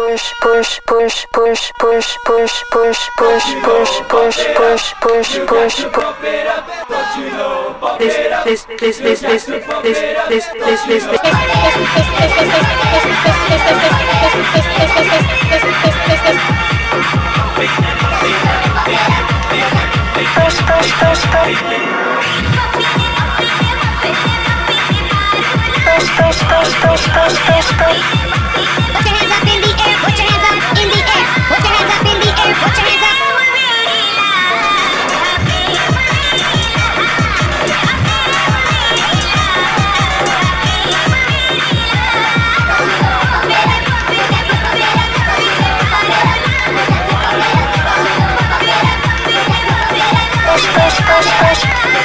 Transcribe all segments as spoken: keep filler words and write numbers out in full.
push push push push push push push push push push push push push this this this this this this this this this push push push push push push push push push push push. Put your hands up in the air, put your hands up in the air, put your hands up in the air, put your hands up. Push push push push.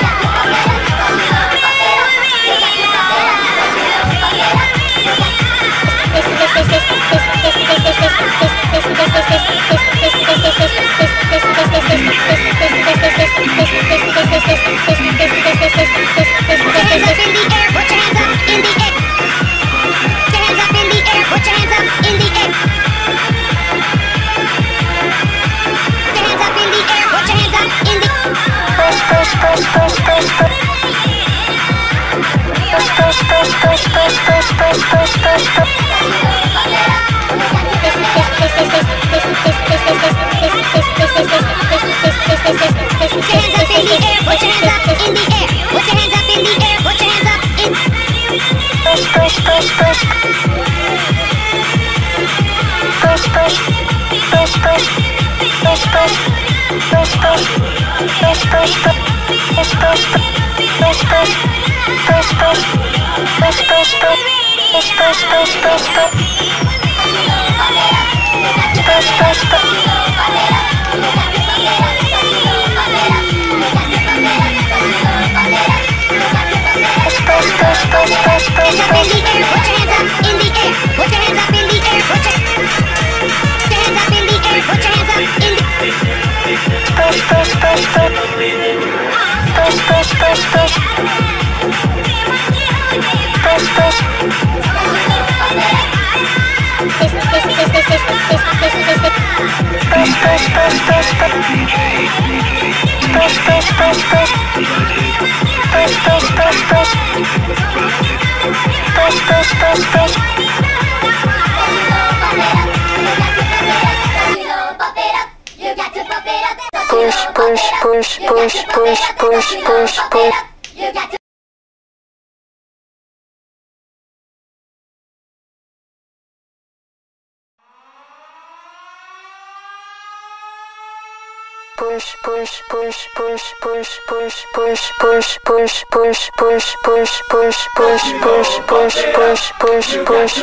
Push push push push push push push push push push push push push push push push push push push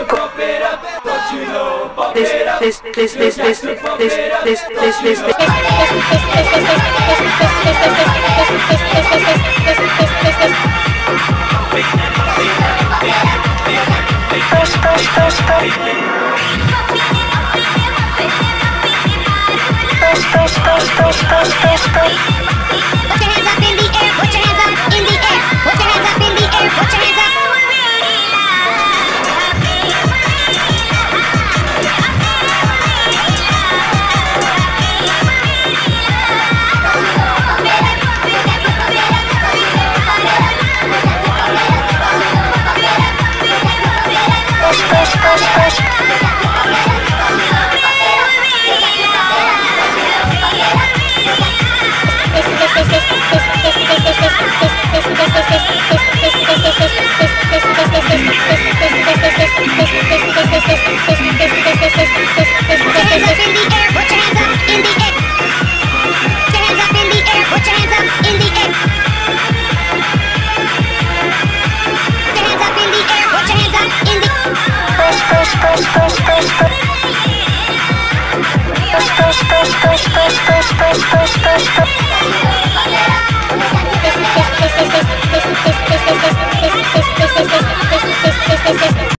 this this this this this this this this this push push push push push push push push push push push. Put your hands up in the air, put your hands up in the air, put your hands up in the air, put your hands up. Push push push push. Push push push push push push push push push push.